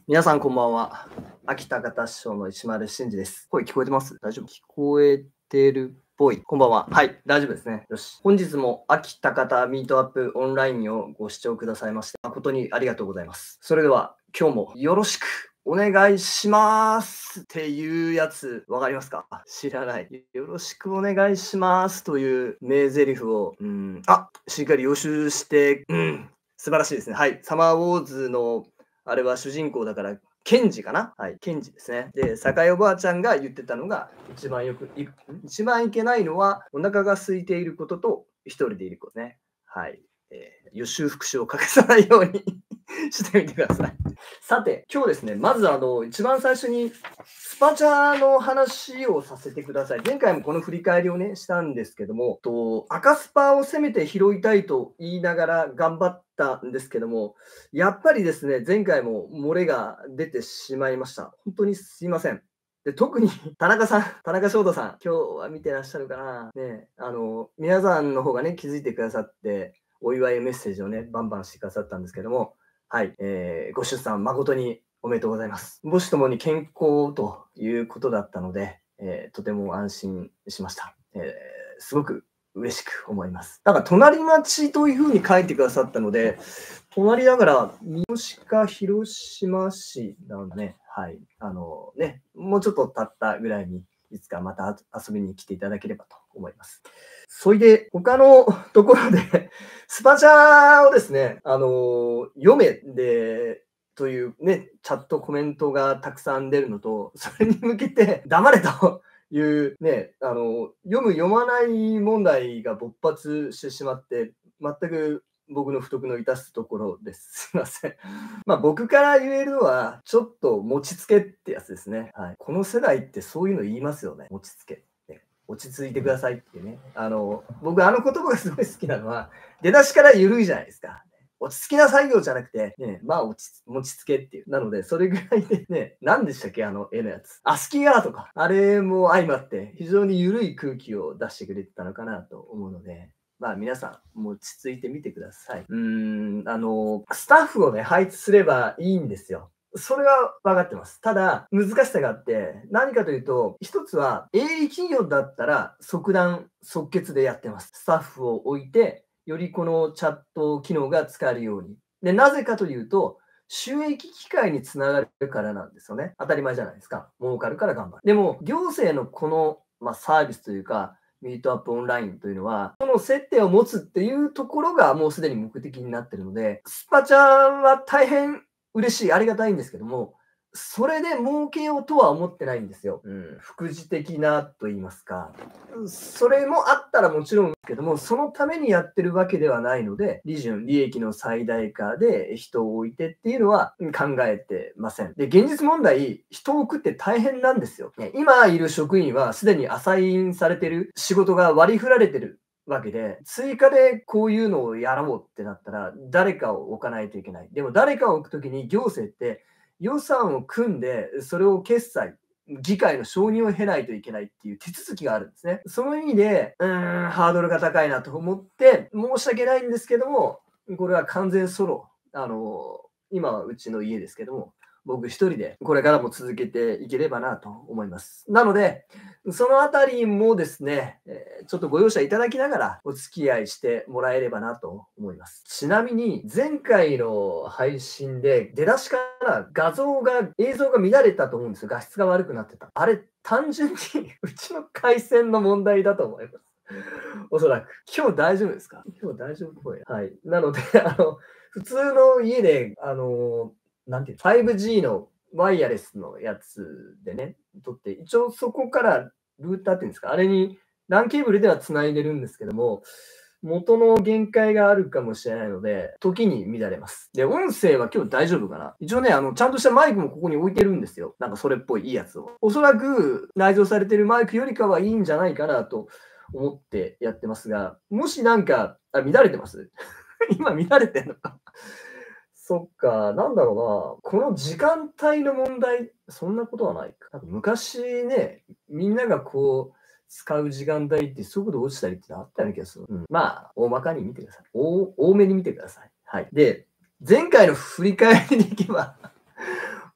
皆さんこんばんは。秋田方師匠の石丸慎二です。声聞こえてます？大丈夫？聞こえてるっぽい。こんばんは。はい、大丈夫ですね。よし。本日も秋田方ミートアップオンラインをご視聴くださいまして誠にありがとうございます。それでは今日もよろしくお願いしますっていうやつわかりますか？知らない。よろしくお願いしますという名台詞を、しっかり予習して、素晴らしいですね。はい。サマーウォーズのあれは主人公だから、ケンジかな。はい、ケンジですね。で、酒井おばあちゃんが言ってたのが、一番いけないのは、お腹が空いていることと、一人でいることね。はい。予習復習を欠かさないようにしてみてください。さて、今日ですね、まず一番最初に、スパチャの話をさせてください。前回もこの振り返りをね、したんですけども、赤スパをせめて拾いたいと言いながら頑張ったんですけども、やっぱりですね、前回も漏れが出てしまいました。本当にすいません。で、特に田中さん、田中翔太さん、今日は見てらっしゃるかな。ね、皆さんの方がね、気づいてくださって、お祝いメッセージをね、バンバンしてくださったんですけども、はい、ご出産誠におめでとうございます。母子ともに健康ということだったので、とても安心しました。すごく嬉しく思います。なんか隣町というふうに書いてくださったので、隣だから三好か広島市なんだね。はい。もうちょっと経ったぐらいに、いつかまた遊びに来ていただければと思います。それで、他のところでスパチャをですね、読めで、というね、チャットコメントがたくさん出るのと、それに向けて黙れというね、読む読まない問題が勃発してしまって、全く僕の不徳の致すところです。すいません。僕から言えるのは、ちょっと持ちつけってやつですね。はい。この世代ってそういうの言いますよね。持ちつけ。落ち着いてくださいっていうね。僕言葉がすごい好きなのは、出だしから緩いじゃないですか。落ち着きな作業じゃなくて、ね、持ちつけっていう。なので、それぐらいでね、何でしたっけ絵のやつ。アスキーアートか。あれも相まって、非常に緩い空気を出してくれてたのかなと思うので、皆さん、落ち着いてみてください。スタッフをね、配置すればいいんですよ。それは分かってます。ただ、難しさがあって、何かというと、一つは、営利企業だったら即断即決でやってます。スタッフを置いて、よりこのチャット機能が使えるように。で、なぜかというと、収益機会につながるからなんですよね。当たり前じゃないですか。儲かるから頑張る。でも、行政のこの、サービスというか、ミートアップオンラインというのは、その接点を持つっていうところがもうすでに目的になってるので、スパチャは大変嬉しい、ありがたいんですけども、それで儲けようとは思ってないんですよ。副次的なと言いますか。それもあったらもちろんですけども、そのためにやってるわけではないので、利益の最大化で人を置いてっていうのは考えてません。で、現実問題、人を置くって大変なんですよ。今いる職員はすでにアサインされてる仕事が割り振られてるわけで、追加でこういうのをやろうってなったら、誰かを置かないといけない。でも誰かを置くときに行政って予算を組んで、それを決済、議会の承認を経ないといけないっていう手続きがあるんですね。その意味で、ハードルが高いなと思って、申し訳ないんですけども、これは完全ソロ。今はうちの家ですけども、僕一人でこれからも続けていければなと思います。なので、そのあたりもですね、ちょっとご容赦いただきながらお付き合いしてもらえればなと思います。ちなみに、前回の配信で出だしから映像が乱れたと思うんですよ。画質が悪くなってた。あれ、単純にうちの回線の問題だと思います。おそらく。今日大丈夫ですか？今日大丈夫っぽい。はい。なので、普通の家で、なんていう、5G のワイヤレスのやつでね、撮って、一応そこからルーターっていうんですか、あれに LAN ケーブルでは繋いでるんですけども、元の限界があるかもしれないので、時に乱れます。で、音声は今日大丈夫かな？一応ね、ちゃんとしたマイクもここに置いてるんですよ。なんかそれっぽいいいやつを。おそらく内蔵されてるマイクよりかはいいんじゃないかなと思ってやってますが、もしなんか、乱れてます今乱れてんのかそっか、なんだろうな。この時間帯の問題、そんなことはないか。なんか昔ね、みんなが使う時間帯って速度落ちたりってあったような気がする。大まかに見てください。多めに見てください。はい。で、前回の振り返りでいけば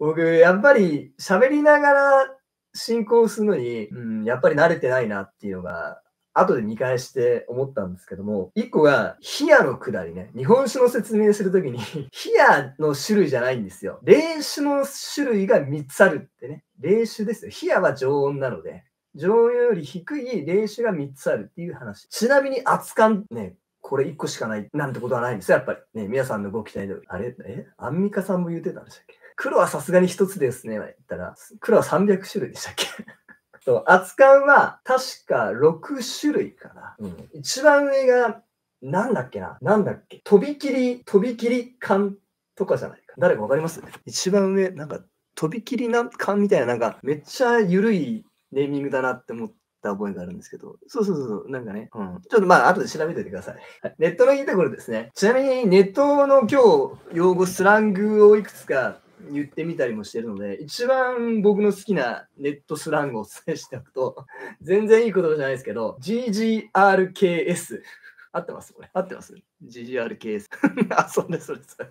僕、やっぱり喋りながら進行するのに、やっぱり慣れてないなっていうのが、後で見返して思ったんですけども、一個が、冷やのくだりね。日本酒の説明するときに冷やの種類じゃないんですよ。冷酒の種類が3つあるってね。冷酒ですよ。冷やは常温なので、常温より低い冷酒が3つあるっていう話。ちなみに熱燗ね、これ1個しかないなんてことはないんですよ、やっぱり。ね、皆さんのご期待の。あれアンミカさんも言ってたんでしたっけ？黒はさすがに1つですね、言ったら、黒は300種類でしたっけ？そう、熱燗は確か6種類かな。一番上が、なんだっけとびきり燗とかじゃないか。誰かわかります？一番上、なんか、とびきり燗みたいな、なんか、めっちゃ緩いネーミングだなって思った覚えがあるんですけど。そう、なんかね。ちょっとまあ、後で調べておいてください。はい、ネットのいいところですね。ちなみに、ネットの今日、用語、スラングをいくつか言ってみたりもしてるので、一番僕の好きなネットスラングをお伝えしておくと、全然いい言葉じゃないですけど、GGRKS。合ってますこれ。合ってます ?GGRKS。あ、それ。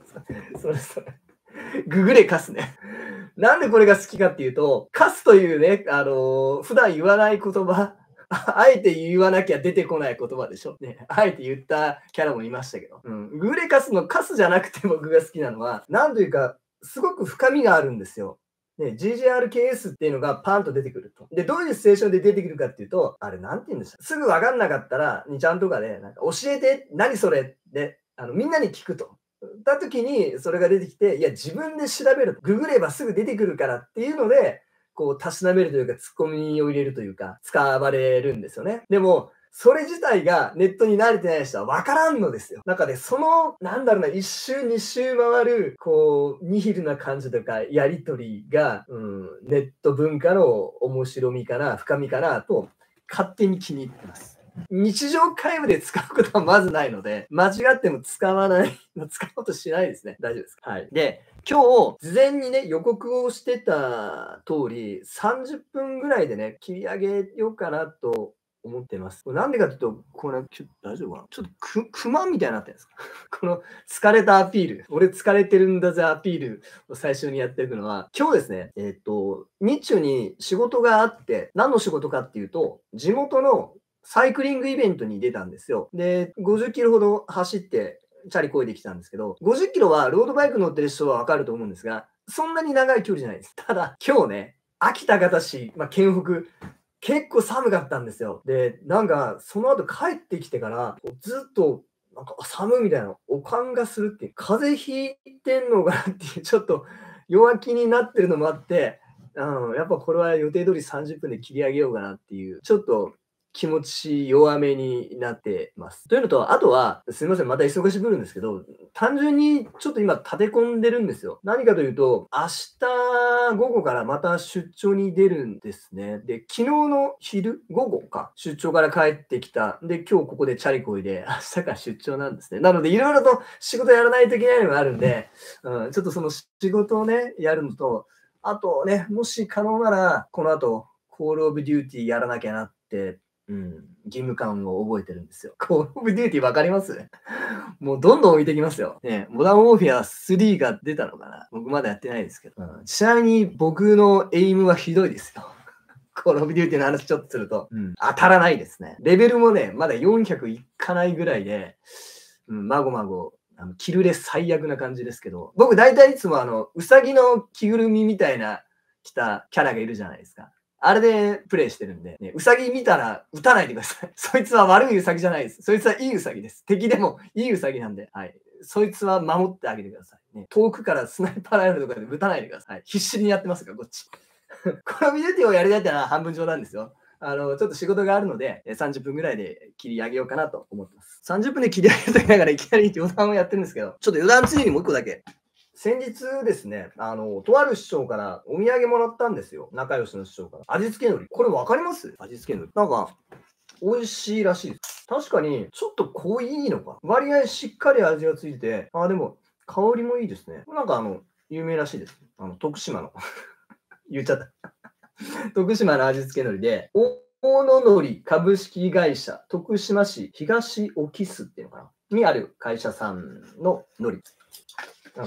ググレカスね。なんでこれが好きかっていうと、カスというね、普段言わない言葉、あえて言わなきゃ出てこない言葉でしょ。ね、あえて言ったキャラもいましたけど。ググレカスのカスじゃなくて僕が好きなのは、なんというか、すごく深みがあるんですよ。ね、GGRKS っていうのがパンと出てくると。で、どういうシチュエーションで出てくるかっていうと、あれなんて言うんでした？すぐわかんなかったら、2ちゃんとかで、なんか教えて、何それって、みんなに聞くと。た時にそれが出てきて、いや、自分で調べる。ググればすぐ出てくるからっていうので、こう、たしなめるというか、ツッコミを入れるというか、使われるんですよね。でも、それ自体がネットに慣れてない人は分からんのですよ。中で、その、なんだろうな、一周二周回る、こう、ニヒルな感じとか、やりとりが、ネット文化の面白みかな、深みかなと、勝手に気に入ってます。日常会話で使うことはまずないので、間違っても使わない、使おうとしないですね。大丈夫ですか？はい。で、今日、事前にね、予告をしてた通り、30分ぐらいでね、切り上げようかなと思ってます。なんでかというと、これ、大丈夫かな？ちょっと熊みたいになってるんですか？この疲れたアピール、俺疲れてるんだぜアピールを最初にやっていくのは、今日ですね、日中に仕事があって、何の仕事かっていうと、地元のサイクリングイベントに出たんですよ。で、50キロほど走って、チャリこいできたんですけど、50キロはロードバイク乗ってる人はわかると思うんですが、そんなに長い距離じゃないです。ただ、今日ね、秋田方市、県北、結構寒かったんですよ。で、なんか、その後帰ってきてから、ずっと、なんか、寒いみたいなおかんがするっていう、風邪ひいてんのかなっていう、ちょっと弱気になってるのもあって、やっぱこれは予定通り30分で切り上げようかなっていう、ちょっと気持ち弱めになってます。というのと、あとは、すいません、また忙しぶるんですけど、単純にちょっと今立て込んでるんですよ。何かというと、明日午後からまた出張に出るんですね。で、昨日の午後か、出張から帰ってきた。で、今日ここでチャリこいで、明日から出張なんですね。なので、いろいろと仕事やらないといけないのがあるんで、ちょっとその仕事をね、やるのと、あとね、もし可能なら、この後、コールオブデューティーやらなきゃなって義務感を覚えてるんですよ。コールオブデューティーわかります？もうどんどん置いてきますよ。ね、モダンウォーフェア3が出たのかな？僕まだやってないですけど。ちなみに僕のエイムはひどいですよ。コールオブデューティーの話ちょっとすると、当たらないですね。レベルもね、まだ400いかないぐらいで、まごまご、キルレ最悪な感じですけど、僕大体いつもウサギの着ぐるみみたいな着たキャラがいるじゃないですか。あれでプレイしてるんで、ね、ウサギ見たら撃たないでください。そいつは悪いウサギじゃないです。そいつはいいウサギです。敵でもいいウサギなんで、はい。そいつは守ってあげてください。ね、遠くからスナイパーライフルとかで撃たないでください。必死にやってますから、こっち。このビデオをやりたいってのは半分冗談ですよ。ちょっと仕事があるので、30分ぐらいで切り上げようかなと思ってます。30分で切り上げると言いながらいきなり余談をやってるんですけど、ちょっと余談ついにもう一個だけ。先日ですね、とある師匠からお土産もらったんですよ。仲良しの師匠から。味付け海苔。これわかります？味付け海苔。なんか、美味しいらしいです。確かに、ちょっと濃いのか。割合しっかり味がついて、でも、香りもいいですね。なんか有名らしいです。徳島の。言っちゃった。徳島の味付け海苔で、大野海苔株式会社、徳島市東沖須っていうのかなにある会社さんの海苔。なんか、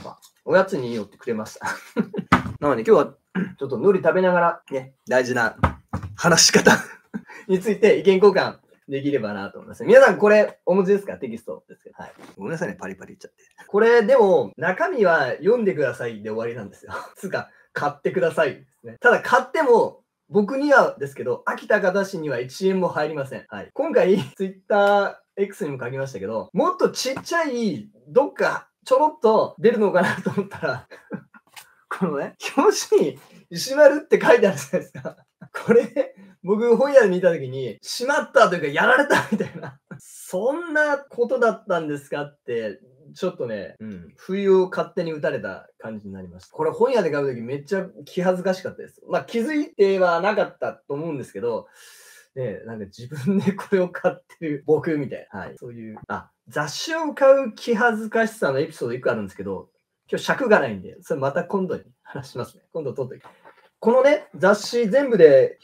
おやつにいいよってくれました。なので今日はちょっと海苔食べながらね、大事な話し方について意見交換できればなと思います。皆さんこれお持ちですか？テキストですけど。はい。ごめんなさいね、パリパリ言っちゃって。これでも中身は読んでくださいで終わりなんですよ。つうか、買ってくださいですね。ただ買っても僕にはですけど、秋田方市には1円も入りません。はい。今回、Twitter X にも書きましたけど、もっとちっちゃい、どっかちょろっと出るのかなと思ったら、このね、表紙に石丸って書いてあるじゃないですか。これ、僕本屋で見たときに、しまったというか、やられたみたいな。そんなことだったんですかって、ちょっとね、不意を勝手に打たれた感じになりました。これ本屋で買うときめっちゃ気恥ずかしかったです。まあ気づいてはなかったと思うんですけど、ね、なんか自分でこれを買ってる僕みたいな。はい。そういう、雑誌を買う気恥ずかしさのエピソード1個あるんですけど、今日尺がないんで、それまた今度に話しますね。今度撮っておきます。このね、雑誌全部で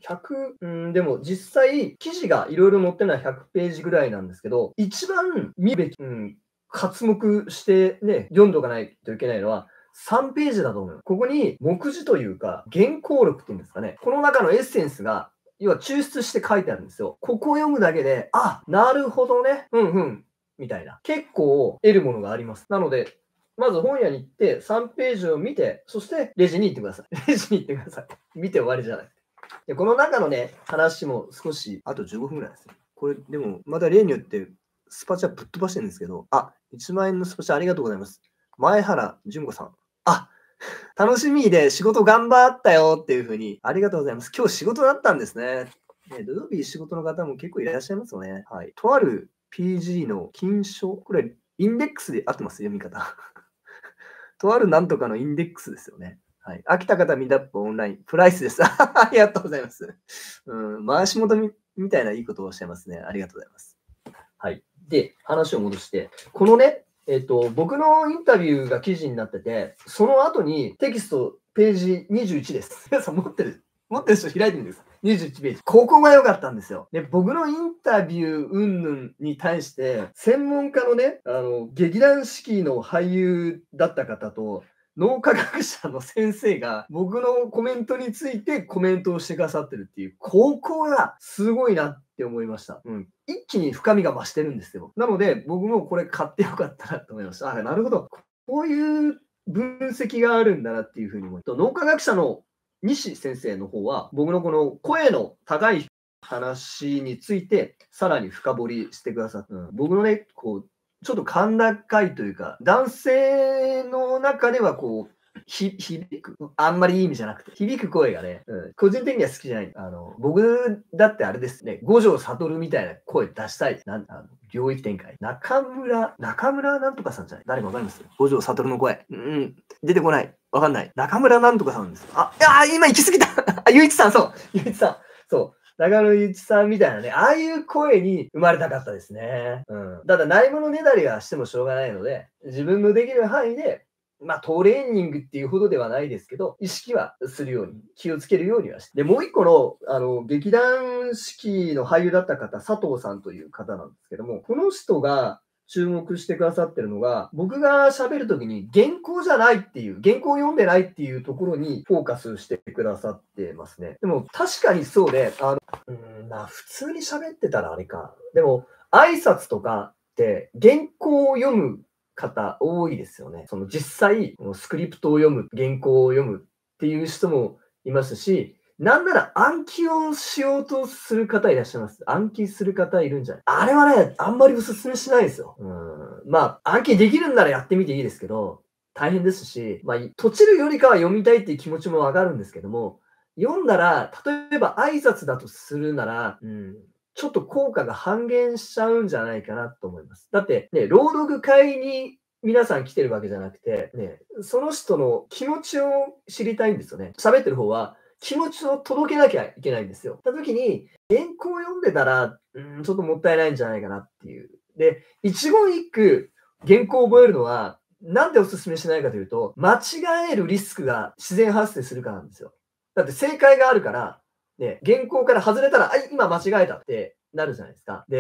100、でも実際記事がいろいろ載ってるのは100ページぐらいなんですけど、一番見べき、刮目してね、読んどかないといけないのは、3ページだと思う。ここに目次というか、原稿録っていうんですかね。この中のエッセンスが、要は抽出して書いてあるんですよ。ここを読むだけで、なるほどね。みたいな。結構得るものがあります。なので、まず本屋に行って3ページを見て、そしてレジに行ってください。レジに行ってください。見て終わりじゃない。で、この中のね、話も少し、あと15分ぐらいですね。これ、でも、まだ例によって、スパチャぶっ飛ばしてるんですけど、1万円のスパチャありがとうございます。前原純子さん。楽しみで仕事頑張ったよっていうふうに、ありがとうございます。今日仕事だったんですね。土曜日仕事の方も結構いらっしゃいますよね。はい。とある PG の金賞、これ、インデックスで合ってます読み方。とあるなんとかのインデックスですよね。はい。秋田方ミートアップオンライン、プライスです。ありがとうございます。回し元みたいないいことをおっしゃいますね。ありがとうございます。はい。で、話を戻して、このね、僕のインタビューが記事になってて、その後にテキストページ21です。皆さん持ってる人開いてみてください。21ページ。ここが良かったんですよ。で、僕のインタビュー云々に対して、専門家のね、劇団四季の俳優だった方と、脳科学者の先生が僕のコメントについてコメントをしてくださってるっていう、ここがすごいなって思いました。一気に深みが増してるんですよ。なので、僕もこれ買ってよかったなと思いました。なるほど。こういう分析があるんだなっていうふうに思うと、脳科学者の西先生の方は、僕のこの声の高い話について、さらに深掘りしてくださった。僕のね、ちょっと甲高いというか、男性の中では響く。あんまりいい意味じゃなくて、響く声がね、個人的には好きじゃない。僕だってあれですね、五条悟みたいな声出したい。領域展開。中村なんとかさんじゃない？誰かわかります？五条悟の声。出てこない。わかんない。中村なんとかさんです。今行き過ぎたゆういちさん、そう。ゆういちさん。そう。長野ゆういちさんみたいなね、ああいう声に生まれたかったですね。ただ、ないものねだりはしてもしょうがないので、自分のできる範囲で、トレーニングっていうほどではないですけど、意識はするように、気をつけるようにはして。で、もう一個の、劇団四季の俳優だった方、佐藤さんという方なんですけども、この人が注目してくださってるのが、僕が喋るときに原稿じゃないっていう、原稿を読んでないっていうところにフォーカスしてくださってますね。でも、確かにそうで、普通に喋ってたらあれか。でも、挨拶とかって原稿を読む方多いですよね。実際、スクリプトを読む、原稿を読むっていう人もいますし、なんなら暗記をしようとする方いらっしゃいます。暗記する方いるんじゃない？あれはね、あんまりおすすめしないですよ。暗記できるんならやってみていいですけど、大変ですし、閉じるよりかは読みたいっていう気持ちもわかるんですけども、読んだら、例えば挨拶だとするなら、ちょっと効果が半減しちゃうんじゃないかなと思います。だってね、朗読会に皆さん来てるわけじゃなくて、ね、その人の気持ちを知りたいんですよね。喋ってる方は気持ちを届けなきゃいけないんですよ。た時に、原稿を読んでたら、ちょっともったいないんじゃないかなっていう。で、一言一句原稿を覚えるのは、なんでお勧めしないかというと、間違えるリスクが自然発生するからなんですよ。だって正解があるから、ね、原稿から外れたら、今間違えたってなるじゃないですか。で、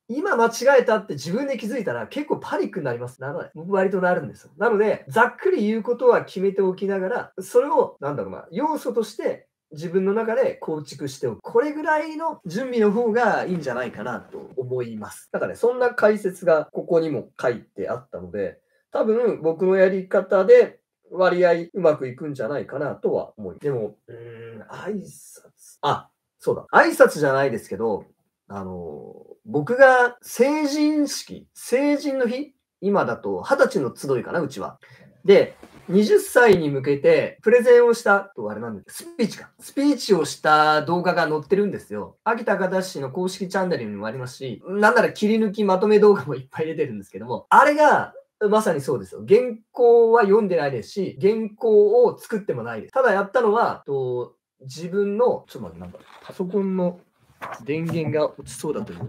今間違えたって自分で気づいたら結構パニックになります。ならない。僕割となるんですよ。なので、ざっくり言うことは決めておきながら、それを、要素として自分の中で構築しておく。これぐらいの準備の方がいいんじゃないかなと思います。だからね、そんな解説がここにも書いてあったので、多分僕のやり方で割合うまくいくんじゃないかなとは思います。でも、挨拶。あ、そうだ。挨拶じゃないですけど、僕が成人の日、今だと20歳の集いかな、うちは。で、20歳に向けてプレゼンをしたと、あれなんだスピーチをした動画が載ってるんですよ。秋田方市の公式チャンネルにもありますし、なんなら切り抜きまとめ動画もいっぱい出てるんですけども、あれがまさにそうですよ。原稿は読んでないですし、原稿を作ってもないです。ただやったのは、自分の、ちょっと待って、パソコンの電源が落ちそうだという。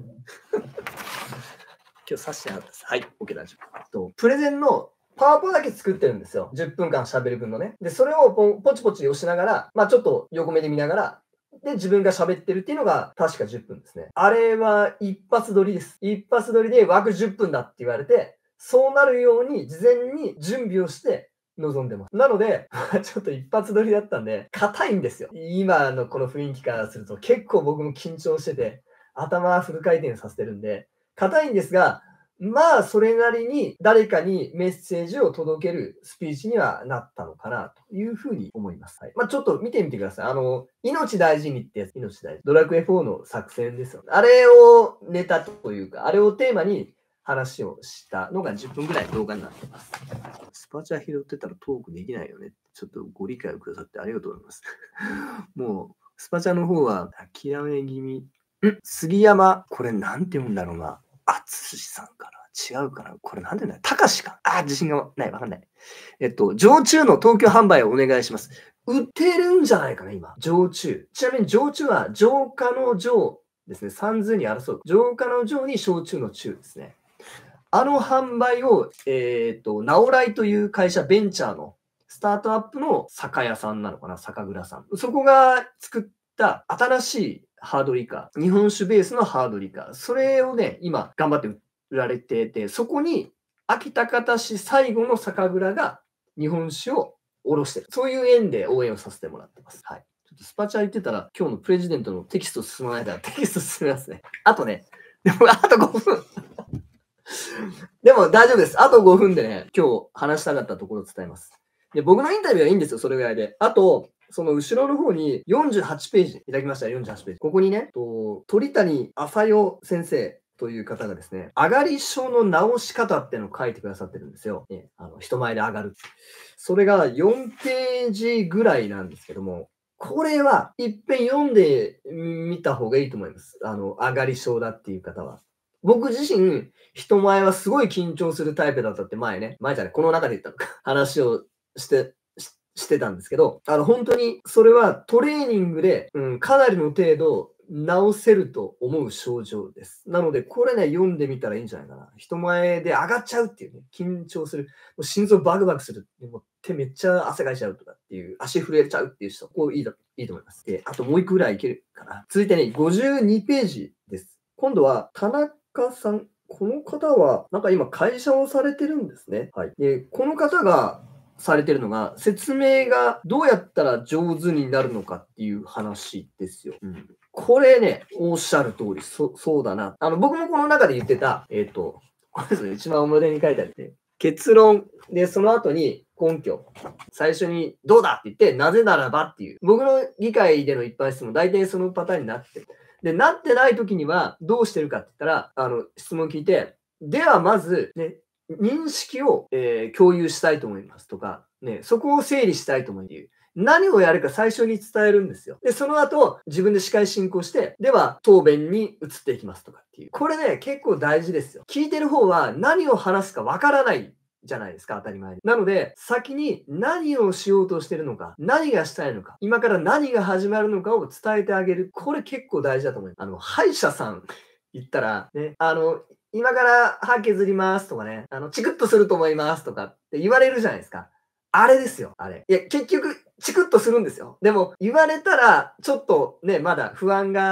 今日差してなかったです。はい、OK 大丈夫。プレゼンのパワポだけ作ってるんですよ。10分間喋る分のね。で、それをポチポチ押しながら、ちょっと横目で見ながら、で、自分が喋ってるっていうのが確か10分ですね。あれは一発撮りです。一発撮りで枠10分だって言われて、そうなるように事前に準備をして臨んでます。なので、ちょっと一発撮りだったんで、硬いんですよ。今のこの雰囲気からすると結構僕も緊張してて、頭フル回転させてるんで、硬いんですが、それなりに誰かにメッセージを届けるスピーチにはなったのかなというふうに思います。はい。ちょっと見てみてください。命大事にってやつ、命大事。ドラクエ4の作戦ですよね。あれをネタというか、あれをテーマに話をしたのが10分ぐらい動画になってます。スパチャ拾ってたらトークできないよね。ちょっとご理解をくださってありがとうございます。もう、スパチャの方は諦め気味。杉山、これなんて読むんだろうな。あつしさんかな違うかなこれなんて言うんだたかしか自信がない。わかんない。焼酎の東京販売をお願いします。売ってるんじゃないかな今。焼酎。ちなみに焼酎は浄化の浄ですね。三髄に争う。浄化の浄に焼酎の酎ですね。あの販売を、ナオライという会社、ベンチャーのスタートアップの酒屋さんなのかな酒蔵さん。そこが作った新しいハードリカー。日本酒ベースのハードリカー。それをね、今頑張って売られてて、そこに秋田方市最後の酒蔵が日本酒を卸してる。そういう縁で応援をさせてもらってます。はい。ちょっとスパチャ言ってたら、今日のプレジデントのテキスト進まないから、テキスト進めますね。あとね、でもあと5分。でも大丈夫です。あと5分でね、今日話したかったところを伝えます。で、僕のインタビューはいいんですよ、それぐらいで。あと、その後ろの方に48ページいただきました、48ページ。ここにね、鳥谷朝代先生という方がですね、上がり症の直し方っていうのを書いてくださってるんですよ。ね、人前で上がる。それが4ページぐらいなんですけども、これは一遍読んでみた方がいいと思います。上がり症だっていう方は。僕自身、人前はすごい緊張するタイプだったって前じゃない、この中で言ったのか、話をしてたんですけど、本当にそれはトレーニングで、かなりの程度治せると思う症状です。なので、これね、読んでみたらいいんじゃないかな。人前で上がっちゃうっていうね、緊張する。もう心臓バクバクする。もう手めっちゃ汗かいちゃうとかっていう、足震えちゃうっていう人、いいと思います。で、あともう一個ぐらいいけるかな。続いてね、52ページです。今度は、田中さん。この方は、なんか今会社をされてるんですね。はい。で、この方がされてるのが、説明がどうやったら上手になるのかっていう話ですよ。これね、おっしゃる通り、そうだな。僕もこの中で言ってた、これですね、一番表に書いてあって、結論で、その後に根拠。最初に、どうだって言って、なぜならばっていう。僕の議会での一般質問、大体そのパターンになってる。で、なってない時にはどうしてるかって言ったら、質問聞いて、ではまず、ね、認識を、共有したいと思いますとか、ね、そこを整理したいと思うっていう。何をやるか最初に伝えるんですよ。で、その後、自分で司会進行して、では、答弁に移っていきますとかっていう。これね、結構大事ですよ。聞いてる方は何を話すかわからないじゃないですか、当たり前で。なので、先に何をしようとしてるのか、何がしたいのか、今から何が始まるのかを伝えてあげる。これ結構大事だと思います。歯医者さん行ったら、ね、今から歯削りますとかね、チクッとすると思いますとかって言われるじゃないですか。あれですよ、あれ。いや、結局、チクッとするんですよ。でも、言われたら、ちょっとね、まだ不安が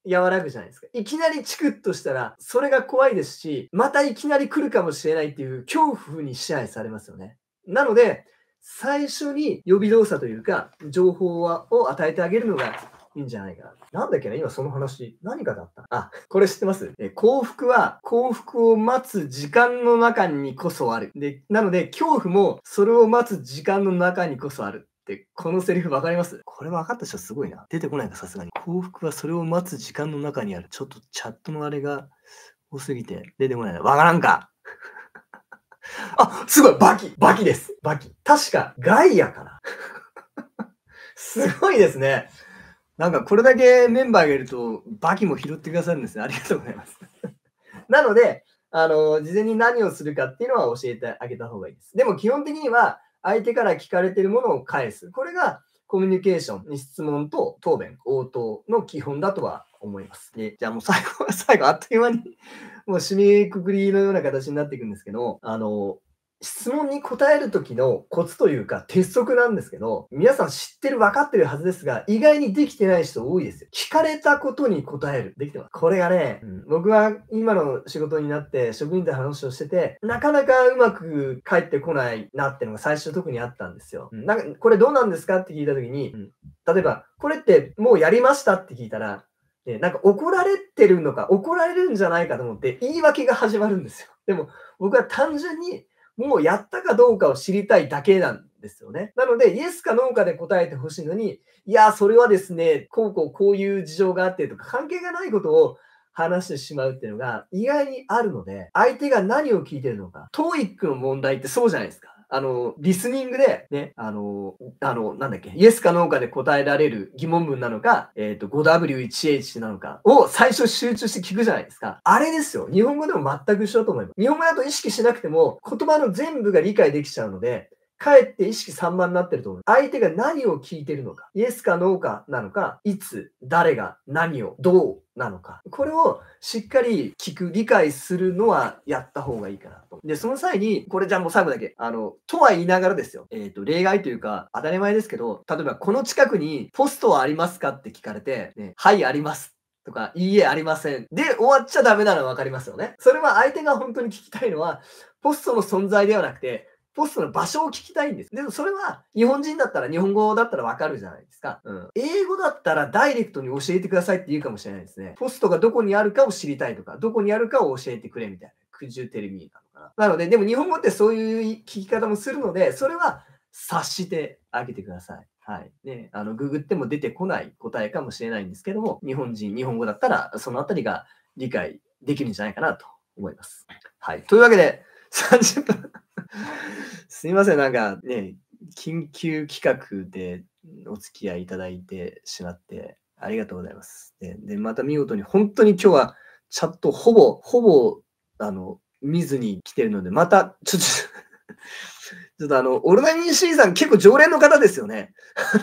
和らぐじゃないですか。いきなりチクッとしたら、それが怖いですし、またいきなり来るかもしれないっていう恐怖に支配されますよね。なので、最初に予備動作というか、情報を与えてあげるのがいいんじゃないかな。なんだっけな、今その話、何がだった？あ、これ知ってます？幸福は幸福を待つ時間の中にこそある。で、なので恐怖もそれを待つ時間の中にこそある。ってこのセリフ分かります？これ分かった人すごいな。出てこないか、さすがに。幸福はそれを待つ時間の中にある。ちょっとチャットのあれが多すぎて出てこないな。分からんか。あ、すごい、バキです。バキ。確か、ガイアかな。すごいですね。なんかこれだけメンバーがいると、バキも拾ってくださるんですね。ありがとうございます。なので、事前に何をするかっていうのは教えてあげた方がいいです。でも基本的には、相手から聞かれているものを返す。これがコミュニケーション、質問と答弁、応答の基本だとは思います。で、じゃあもう最後、あっという間にもう締めくくりのような形になっていくんですけど、質問に答える時のコツというか鉄則なんですけど、皆さん知ってる、分かってるはずですが、意外にできてない人多いですよ。聞かれたことに答える。できてます。これがね、僕は今の仕事になって職員と話をしてて、なかなかうまく返ってこないなっていうのが最初特にあったんですよ。なんか、これどうなんですかって聞いた時に、例えば、これってもうやりましたって聞いたら、なんか怒られてるのか、怒られるんじゃないかと思って言い訳が始まるんですよ。でも、僕は単純にもうやったかどうかを知りたいだけなんですよね。なので、イエスかノーかで答えてほしいのに、いや、それはですね、こういう事情があってとか、関係がないことを話してしまうっていうのが意外にあるので、相手が何を聞いてるのか。TOEIC の問題ってそうじゃないですか。リスニングで、ね、なんだっけ、イエスかノーかで答えられる疑問文なのか、5W1H なのかを最初集中して聞くじゃないですか。あれですよ。日本語でも全く一緒だと思います。日本語だと意識しなくても、言葉の全部が理解できちゃうので、かえって意識散漫になってると思う。相手が何を聞いてるのか、イエスかノーかなのか、いつ、誰が、何を、どうなのか。これをしっかり聞く、理解するのはやった方がいいかなと。で、その際に、これじゃあもう最後だけ、とは言いながらですよ。例外というか、当たり前ですけど、例えばこの近くにポストはありますかって聞かれて、ね、はい、あります。とか、いいえ、ありません。で、終わっちゃダメなのは分かりますよね。それは相手が本当に聞きたいのは、ポストの存在ではなくて、ポストの場所を聞きたいんです。でもそれは日本人だったら日本語だったらわかるじゃないですか。英語だったらダイレクトに教えてくださいって言うかもしれないですね。ポストがどこにあるかを知りたいとか、どこにあるかを教えてくれみたいな。Could you tell me なのかな。なので、でも日本語ってそういう聞き方もするので、それは察してあげてください。はい。ね、ググっても出てこない答えかもしれないんですけども、日本人、日本語だったらそのあたりが理解できるんじゃないかなと思います。はい。というわけで、30分すいません、なんかね、緊急企画でお付き合いいただいてしまって、ありがとうございます。で、また見事に、本当に今日はチャットほぼ、見ずに来てるので、また、ちょっとオルナニン C さん結構常連の方ですよね。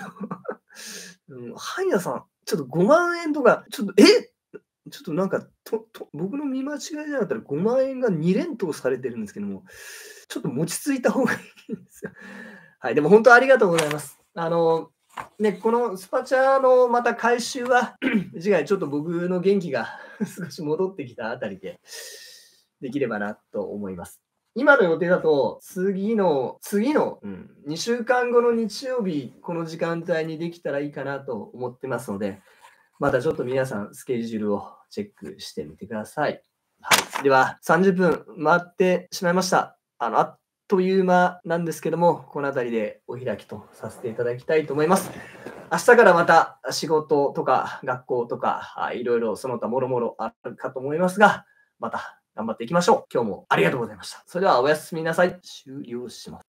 ハイヤさん、ちょっと5万円とか、ちょっとなんか、僕の見間違いじゃなかったら5万円が2連投されてるんですけども、ちょっと持ち着いた方がいいんですよ。はい、でも本当ありがとうございます。ね、このスパチャのまた回収は、次回ちょっと僕の元気が少し戻ってきたあたりでできればなと思います。今の予定だと、次の、2週間後の日曜日、この時間帯にできたらいいかなと思ってますので、またちょっと皆さんスケジュールをチェックしてみてください。はい。では、30分回ってしまいました。あっという間なんですけども、この辺りでお開きとさせていただきたいと思います。明日からまた仕事とか学校とか、いろいろその他もろもろあるかと思いますが、また頑張っていきましょう。今日もありがとうございました。それではおやすみなさい。終了します。